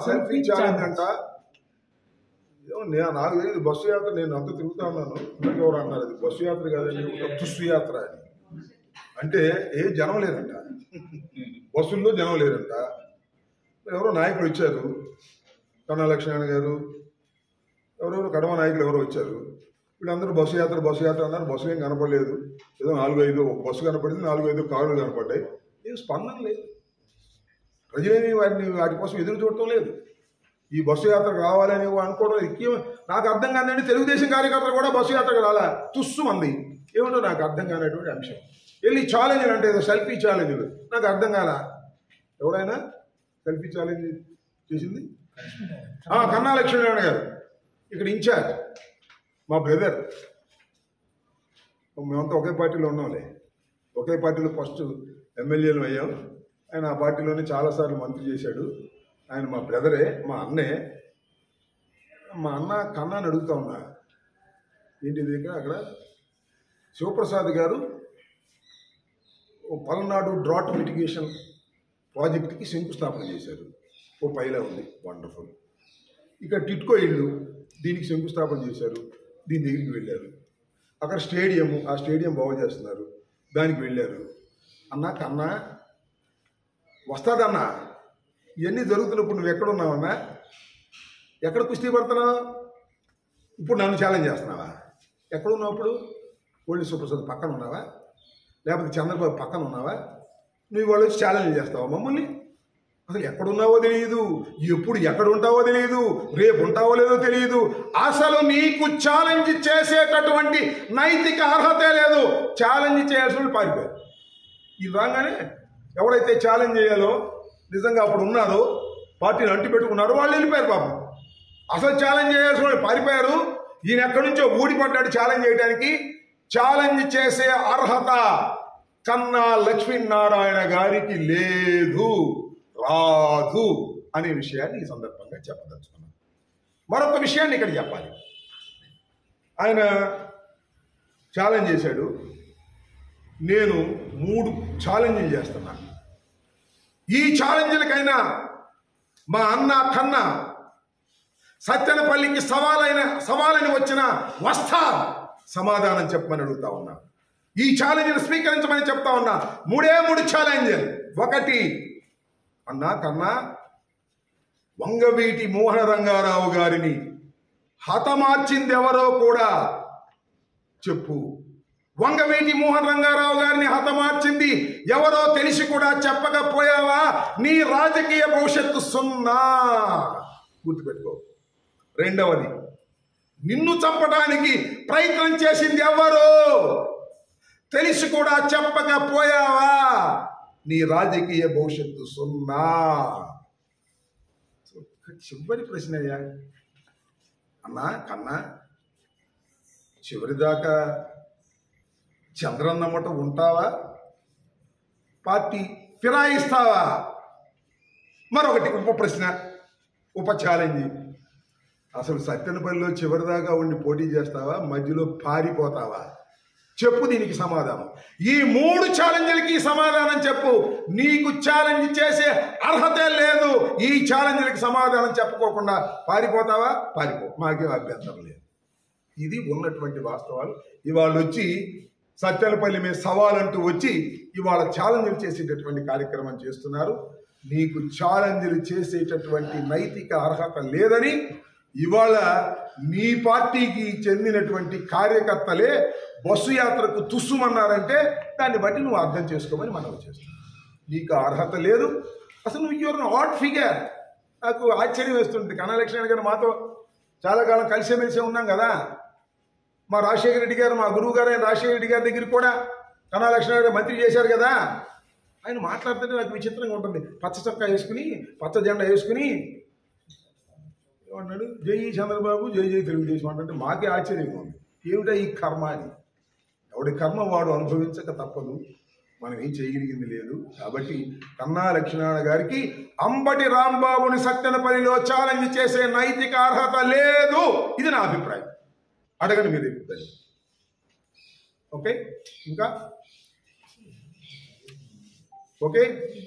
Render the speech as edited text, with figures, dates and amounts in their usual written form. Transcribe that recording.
Selfie challenge అంట. నాకు తెలియదు బస్సు యాత్ర, నేను అంత తిరుగుతా ఉన్నాను. ఎవరు అన్నారు అది బస్సు యాత్ర కాదండి, తుస్సు యాత్ర అని. అంటే జనం లేదంట, బస్సుల్లో జనం లేదంట. ఎవరో నాయకులు వచ్చారు, కన్నా లక్ష్మణ గారు, ఎవరెవరు కడమ నాయకులు ఎవరో వచ్చారు. వీళ్ళందరూ బస్సు యాత్ర అన్నారు. బస్సు ఏం కనపడలేదు. ఏదో 4-5 ఒక బస్సు కనపడింది, 4-5 కార్లు కనపడ్డాయి. ఏం స్పందన లేదు. ప్రజలేమి వాటి కోసం ఎదురు చూడటం లేదు. ఈ బస్సు యాత్రకు రావాలని అనుకోవడం నాకు అర్థం కాదండి. తెలుగుదేశం కార్యకర్తలు కూడా బస్సు యాత్రకు రాలా, తుస్సు మంది. ఏమిటో నాకు అర్థం కానటువంటి అంశం. వెళ్ళి ఛాలెంజ్లు అంటే ఏదో సెల్ఫీ ఛాలెంజ్లు నాకు అర్థం కాల. ఎవరైనా సెల్ఫీ ఛాలెంజ్ చేసింది కన్నా లక్ష్మీనారాయణ గారు, ఇక్కడ ఇన్ఛార్జ్, మా బ్రదర్. మేమంతా ఒకే పార్టీలో ఉన్నాంలే, ఒకే పార్టీలో ఫస్ట్ ఎమ్మెల్యేలు అయ్యాం. ఆయన ఆ పార్టీలోనే చాలాసార్లు మంత్రి చేశాడు. ఆయన మా బ్రదరే, మా అన్నే. మా అన్న కన్నాని అడుగుతా ఉన్నా, ఏంటి దగ్గర అక్కడ శివప్రసాద్ గారు పల్నాడు డ్రాట్ మిటిగేషన్ ప్రాజెక్ట్కి శంకుస్థాపన చేశారు. ఓ పైలా ఉంది, వండర్ఫుల్. ఇక్కడ టిట్కో ఇల్లు, దీనికి శంకుస్థాపన చేశారు. దీని దగ్గరికి వెళ్ళారు. అక్కడ స్టేడియము, ఆ స్టేడియం బాగు చేస్తున్నారు, దానికి వెళ్ళారు. అన్నా కన్నా వస్తాదన్నా, ఇవన్నీ జరుగుతున్నప్పుడు నువ్వు ఎక్కడున్నావన్నా? ఎక్కడ కుస్తీ పడుతున్నావు? ఇప్పుడు నన్ను ఛాలెంజ్ చేస్తున్నావా? ఎక్కడున్నావు ఇప్పుడు? కోళ్ళి సుప్రసాద్ పక్కన ఉన్నావా, లేకపోతే చంద్రబాబు పక్కన ఉన్నావా? నువ్వు వాళ్ళు వచ్చి ఛాలెంజ్ చేస్తావా మమ్మల్ని? అసలు ఎక్కడున్నావో తెలియదు, ఎప్పుడు ఎక్కడ ఉంటావో తెలియదు, రేపు ఉంటావో లేదో తెలియదు. అసలు నీకు ఛాలెంజ్ చేసేటటువంటి నైతిక అర్హతే లేదు. ఛాలెంజ్ చేయాల్సిన పారిపోయారు. ఇది రాగానే ఎవరైతే ఛాలెంజ్ చేయాలో నిజంగా అప్పుడు ఉన్నారో, పార్టీని అంటి పెట్టుకున్నారో వాళ్ళు వెళ్ళిపోయారు పాపం. అసలు ఛాలెంజ్ చేయాల్సిన వాళ్ళు పారిపోయారు. ఈయన ఎక్కడి నుంచో ఊడిపడ్డాడు ఛాలెంజ్ చేయడానికి. ఛాలెంజ్ చేసే అర్హత కన్నా లక్ష్మీనారాయణ గారికి లేదు, రాదు అనే విషయాన్ని ఈ సందర్భంగా చెప్పదలుచుకున్నాను. మరొక విషయాన్ని ఇక్కడ చెప్పాలి. ఆయన ఛాలెంజ్ చేశాడు. నేను 3 ఛాలెంజ్లు చేస్తున్నాను. ఈ ఛాలెంజ్లకైనా మా అన్న కన్నా సత్తెనపల్లికి సవాలని వచ్చిన వస్తా, సమాధానం చెప్పమని అడుగుతా ఉన్నా. ఈ ఛాలెంజ్ని స్వీకరించమని చెప్తా ఉన్నా. 3 ఛాలెంజ్. 1, అన్నా కన్నా, వంగవీటి మోహన రంగారావు గారిని హతమార్చింది ఎవరో కూడా చెప్పు. వంగవీటి మోహన్ రంగారావు గారిని హతమార్చింది ఎవరో తెలిసి కూడా చెప్పకపోయావా? నీ రాజకీయ భవిష్యత్తు 0. గుర్తుపెట్టుకో. 2, నిన్ను చంపడానికి ప్రయత్నం చేసింది ఎవరు తెలిసి కూడా చెప్పకపోయావా? నీ రాజకీయ భవిష్యత్తు 0. చివరి ప్రశ్న అయ్యా. అన్నా కన్నా, చివరిదాకా చంద్రన్నమ్మట ఉంటావా? పార్టీ ఫిరాయిస్తావా? మరొకటి ఉప ప్రశ్న, ఉప ఛాలెంజ్. అసలు సత్తెనపల్లిలో చివరిదాకా ఉండి పోటీ చేస్తావా, మధ్యలో పారిపోతావా? చెప్పు దీనికి సమాధానం. ఈ 3 ఛాలెంజ్లకి సమాధానం చెప్పు. నీకు ఛాలెంజ్ చేసే అర్హతే లేదు. ఈ ఛాలెంజ్లకి సమాధానం చెప్పుకోకుండా పారిపోతావా? పారిపో, మాకేం అభ్యంతరం లేదు. ఇది ఉన్నటువంటి వాస్తవాలు. ఇవాళ వచ్చి సత్తెనపల్లి మీద సవాలంటూ వచ్చి ఇవాళ ఛాలెంజ్లు చేసేటటువంటి కార్యక్రమం చేస్తున్నారు. నీకు ఛాలెంజ్లు చేసేటటువంటి నైతిక అర్హత లేదని ఇవాళ నీ పార్టీకి చెందినటువంటి కార్యకర్తలే బస్సు యాత్రకు తుస్సుమన్నారంటే దాన్ని బట్టి నువ్వు అర్థం చేసుకోమని మనవి చేస్తున్నావు. నీకు అర్హత లేదు. అసలు నువ్వు యువర్ ఆడ్ ఫిగర్. నాకు ఆశ్చర్యం వేస్తుంది. కన్నా లక్ష్మణ గారు మాతో చాలా కాలం కలిసిమెలిసి ఉన్నాం కదా. మా రాజశేఖర రెడ్డి గారు, మా గురువు గారు అయిన రాజశేఖర రెడ్డి గారి దగ్గరికి కూడా కన్నా లక్ష్మణ గారు మంత్రి చేశారు కదా. ఆయన మాట్లాడుతుంటే నాకు విచిత్రంగా ఉంటుంది. పచ్చ చొక్కా వేసుకుని, పచ్చ జెండా వేసుకుని ఏమన్నాడు, జై చంద్రబాబు, జై తెలుగుదేశం అంటే మాకే ఆశ్చర్యంగా ఉంది. ఏమిటా ఈ కర్మ అని. ఎవడి కర్మ వాడు అనుభవించక తప్పదు. మనం ఏం చేయగలిగింది లేదు. కాబట్టి కన్నా లక్ష్మీనారాయణ గారికి అంబటి రాంబాబుని సత్తెనపల్లిలో ఛాలెంజ్ చేసే నైతిక అర్హత లేదు. ఇది నా అభిప్రాయం. అడగండి మీరు అభిప్రాయం. ఓకే, ఇంకా ఓకే.